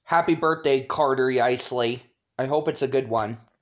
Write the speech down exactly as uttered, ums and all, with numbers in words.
Happy birthday, Carter Yeisley. I hope it's a good one.